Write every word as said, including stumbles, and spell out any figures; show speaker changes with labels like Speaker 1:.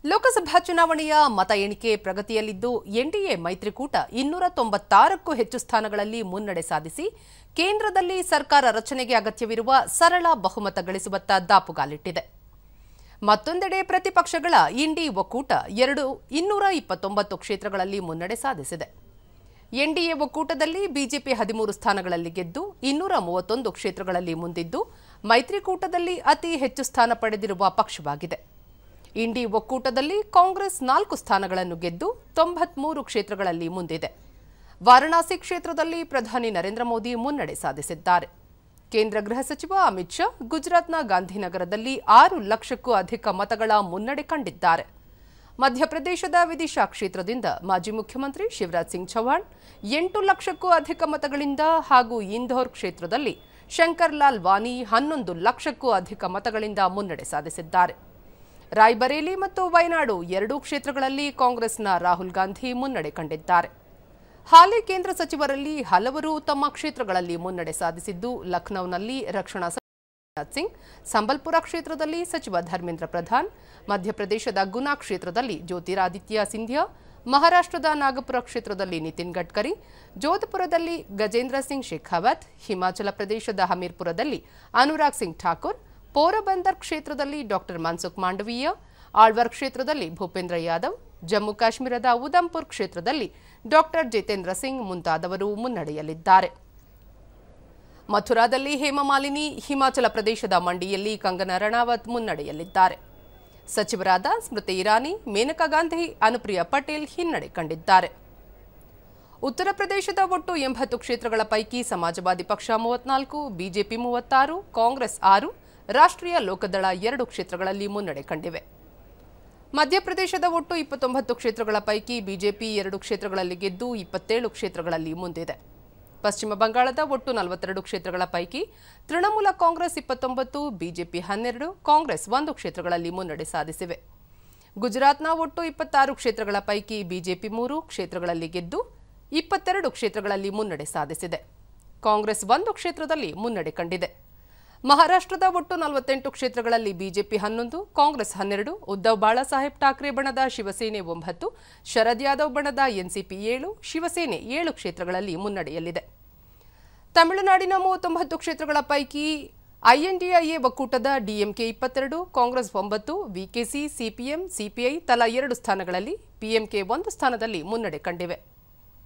Speaker 1: ಲೋಕಸಭಾ ಚುನಾವಣೆಯ ಮತ ಎಣಿಕೆ ಪ್ರಗತಿಯಲ್ಲಿದ್ದು ಎನ್ಡಿಎ ಮೈತ್ರಿಕೂಟ ಇನ್ನೂರ ತೊಂಬತ್ತಾರಕ್ಕೂ ಹೆಚ್ಚು ಸ್ಥಾನಗಳಲ್ಲಿ ಮುನ್ನಡೆ ಸಾಧಿಸಿ ಕೇಂದ್ರದಲ್ಲಿ ಸರ್ಕಾರ ರಚನೆಗೆ ಅಗತ್ಯವಿರುವ ಸರಳ ಬಹುಮತ ಗಳಿಸುವತ್ತ ದಾಪುಗಾಲಿಟ್ಟಿದೆ. ಮತ್ತೊಂದೆಡೆ ಪ್ರತಿಪಕ್ಷಗಳ ಇಂಡಿ ಒಕ್ಕೂಟ ಎರಡು ಇನ್ನೂರ ಇಪ್ಪತ್ತೊಂಬತ್ತು ಕ್ಷೇತ್ರಗಳಲ್ಲಿ ಮುನ್ನಡೆ ಸಾಧಿಸಿದೆ. ಎನ್ಡಿಎ ಒಕ್ಕೂಟದಲ್ಲಿ ಬಿಜೆಪಿ ಹದಿಮೂರು ಸ್ಥಾನಗಳಲ್ಲಿ ಗೆದ್ದು ಇನ್ನೂರ ಮೂವತ್ತೊಂದು ಕ್ಷೇತ್ರಗಳಲ್ಲಿ ಮುಂದಿದ್ದು ಮೈತ್ರಿಕೂಟದಲ್ಲಿ ಅತಿ ಹೆಚ್ಚು ಸ್ಥಾನ ಪಡೆದಿರುವ ಪಕ್ಷವಾಗಿದೆ. ಇಂಡಿ ಒಕ್ಕೂಟದಲ್ಲಿ ಕಾಂಗ್ರೆಸ್ ನಾಲ್ಕು ಸ್ಥಾನಗಳನ್ನು ಗೆದ್ದು ತೊಂಬತ್ಮೂರು ಕ್ಷೇತ್ರಗಳಲ್ಲಿ ಮುಂದಿದೆ. ವಾರಣಾಸಿ ಕ್ಷೇತ್ರದಲ್ಲಿ ಪ್ರಧಾನಿ ನರೇಂದ್ರ ಮೋದಿ ಮುನ್ನಡೆ ಸಾಧಿಸಿದ್ದಾರೆ. ಕೇಂದ್ರ ಗೃಹ ಸಚಿವ ಅಮಿತ್ ಶಾ ಗುಜರಾತ್ನ ಗಾಂಧಿನಗರದಲ್ಲಿ ಆರು ಲಕ್ಷಕ್ಕೂ ಅಧಿಕ ಮತಗಳ ಮುನ್ನಡೆ ಕಂಡಿದ್ದಾರೆ. ಮಧ್ಯಪ್ರದೇಶದ ವಿದಿಶಾ ಕ್ಷೇತ್ರದಿಂದ ಮಾಜಿ ಮುಖ್ಯಮಂತ್ರಿ ಶಿವರಾಜ್ ಸಿಂಗ್ ಚೌಹಾಣ್ ಎಂಟು ಲಕ್ಷಕ್ಕೂ ಅಧಿಕ ಮತಗಳಿಂದ ಹಾಗೂ ಇಂದೋರ್ ಕ್ಷೇತ್ರದಲ್ಲಿ ಶಂಕರ್ ಲಾಲ್ ವಾನಿ ಹನ್ನೊಂದು ಲಕ್ಷಕ್ಕೂ ಅಧಿಕ ಮತಗಳಿಂದ ಮುನ್ನಡೆ ಸಾಧಿಸಿದ್ದಾರೆ. ರಾಯ್ಬರೇಲಿ ಮತ್ತು ವಯನಾಡು ಎರಡೂ ಕ್ಷೇತ್ರಗಳಲ್ಲಿ ಕಾಂಗ್ರೆಸ್ನ ರಾಹುಲ್ ಗಾಂಧಿ ಮುನ್ನಡೆ ಕಂಡಿದ್ದಾರೆ. ಹಾಲಿ ಕೇಂದ್ರ ಸಚಿವರಲ್ಲಿ ಹಲವರು ತಮ್ಮ ಕ್ಷೇತ್ರಗಳಲ್ಲಿ ಮುನ್ನಡೆ ಸಾಧಿಸಿದ್ದು ಲಖನೌನಲ್ಲಿ ರಕ್ಷಣಾ ಸಚಿವ ರಾಜನಾಥ್ ಸಿಂಗ್, ಸಂಬಲ್ಪುರ ಕ್ಷೇತ್ರದಲ್ಲಿ ಸಚಿವ ಧರ್ಮೇಂದ್ರ ಪ್ರಧಾನ್, ಮಧ್ಯಪ್ರದೇಶದ ಗುನಾ ಕ್ಷೇತ್ರದಲ್ಲಿ ಜ್ಯೋತಿರಾದಿತ್ಯ ಸಿಂಧ್ಯಾ, ಮಹಾರಾಷ್ಟ್ರದ ನಾಗಪುರ ಕ್ಷೇತ್ರದಲ್ಲಿ ನಿತಿನ್ ಗಡ್ಕರಿ, ಜೋಧಪುರದಲ್ಲಿ ಗಜೇಂದ್ರ ಸಿಂಗ್ ಶೇಖಾವತ್, ಹಿಮಾಚಲ ಪ್ರದೇಶದ ಹಮೀರ್ಪುರದಲ್ಲಿ ಅನುರಾಗ್ ಸಿಂಗ್ ಠಾಕೂರ್, ಪೋರಬಂದರ್ ಕ್ಷೇತ್ರದಲ್ಲಿ ಡಾಕ್ಟರ್ ಮನ್ಸುಖ್ ಮಾಂಡವೀಯ, ಆಳ್ವಾರ್ ಕ್ಷೇತ್ರದಲ್ಲಿ ಭೂಪೇಂದ್ರ ಯಾದವ್, ಜಮ್ಮು ಕಾಶ್ಮೀರದ ಉಧಂಪುರ್ ಕ್ಷೇತ್ರದಲ್ಲಿ ಡಾಕ್ಟರ್ ಜಿತೇಂದ್ರ ಸಿಂಗ್ ಮುಂತಾದವರು ಮುನ್ನಡೆಯಲಿದ್ದಾರೆ. ಮಥುರಾದಲ್ಲಿ ಹೇಮಮಾಲಿನಿ, ಹಿಮಾಚಲ ಪ್ರದೇಶದ ಮಂಡಿಯಲ್ಲಿ ಕಂಗನಾ ರಣಾವತ್ ಮುನ್ನಡೆಯಲಿದ್ದಾರೆ. ಸಚಿವರಾದ ಸ್ಮೃತಿ ಇರಾನಿ, ಮೇನಕಾ ಗಾಂಧಿ, ಅನುಪ್ರಿಯಾ ಪಟೇಲ್ ಹಿನ್ನಡೆ ಕಂಡಿದ್ದಾರೆ. ಉತ್ತರ ಪ್ರದೇಶದ ಒಟ್ಟು ಎಂಬತ್ತು ಕ್ಷೇತ್ರಗಳ ಪೈಕಿ ಸಮಾಜವಾದಿ ಪಕ್ಷ ಮೂವತ್ನಾಲ್ಕು, ಬಿಜೆಪಿ ಮೂವತ್ತಾರು, ಕಾಂಗ್ರೆಸ್ ಆರು, ರಾಷ್ಟ್ರೀಯ ಲೋಕದಳ ಎರಡು ಕ್ಷೇತ್ರಗಳಲ್ಲಿ ಮುನ್ನಡೆ ಕಂಡಿವೆ. ಮಧ್ಯಪ್ರದೇಶದ ಒಟ್ಟು ಇಪ್ಪತ್ತೊಂಬತ್ತು ಕ್ಷೇತ್ರಗಳ ಪೈಕಿ ಬಿಜೆಪಿ ಎರಡು ಕ್ಷೇತ್ರಗಳಲ್ಲಿ ಗೆದ್ದು ಇಪ್ಪತ್ತೇಳು ಕ್ಷೇತ್ರಗಳಲ್ಲಿ ಮುಂದಿದೆ. ಪಶ್ಚಿಮ ಬಂಗಾಳದ ಒಟ್ಟು ನಲವತ್ತೆರಡು ಕ್ಷೇತ್ರಗಳ ಪೈಕಿ ತೃಣಮೂಲ ಕಾಂಗ್ರೆಸ್ ಇಪ್ಪತ್ತೊಂಬತ್ತು, ಬಿಜೆಪಿ ಹನ್ನೆರಡು, ಕಾಂಗ್ರೆಸ್ ಒಂದು ಕ್ಷೇತ್ರಗಳಲ್ಲಿ ಮುನ್ನಡೆ ಸಾಧಿಸಿವೆ. ಗುಜರಾತ್ನ ಒಟ್ಟು ಇಪ್ಪತ್ತಾರು ಕ್ಷೇತ್ರಗಳ ಪೈಕಿ ಬಿಜೆಪಿ ಮೂರು ಕ್ಷೇತ್ರಗಳಲ್ಲಿ ಗೆದ್ದು ಇಪ್ಪತ್ತೆರಡು ಕ್ಷೇತ್ರಗಳಲ್ಲಿ ಮುನ್ನಡೆ ಸಾಧಿಸಿದೆ. ಕಾಂಗ್ರೆಸ್ ಒಂದು ಕ್ಷೇತ್ರದಲ್ಲಿ ಮುನ್ನಡೆ ಕಂಡಿದೆ. ಮಹಾರಾಷ್ಟ್ರದ ಒಟ್ಟು ನಲವತ್ತೆಂಟು ಕ್ಷೇತ್ರಗಳಲ್ಲಿ ಬಿಜೆಪಿ ಹನ್ನೊಂದು, ಕಾಂಗ್ರೆಸ್ ಹನ್ನೆರಡು, ಉದ್ದವ್ ಬಾಳಾಸಾಹೇಬ್ ಠಾಕ್ರೆ ಬಣದ ಶಿವಸೇನೆ ಒಂಬತ್ತು, ಶರದ್ ಯಾದವ್ ಬಣದ ಎನ್ಸಿಪಿ ಏಳು, ಶಿವಸೇನೆ ಏಳು ಕ್ಷೇತ್ರಗಳಲ್ಲಿ ಮುನ್ನಡೆಯಲ್ಲಿದೆ. ತಮಿಳುನಾಡಿನ ಮೂವತ್ತೊಂಬತ್ತು ಕ್ಷೇತ್ರಗಳ ಪೈಕಿ ಐಎನ್ಡಿಐಎ ಒಕ್ಕೂಟದ ಡಿಎಂಕೆ ಇಪ್ಪತ್ತೆರಡು, ಕಾಂಗ್ರೆಸ್ ಒಂಬತ್ತು, ವಿಕೆಸಿ, ಸಿಪಿಎಂ, ಸಿಪಿಐ ತಲಾ ಎರಡು ಸ್ಥಾನಗಳಲ್ಲಿ, ಪಿಎಂಕೆ ಒಂದು ಸ್ಥಾನದಲ್ಲಿ ಮುನ್ನಡೆ ಕಂಡಿವೆ.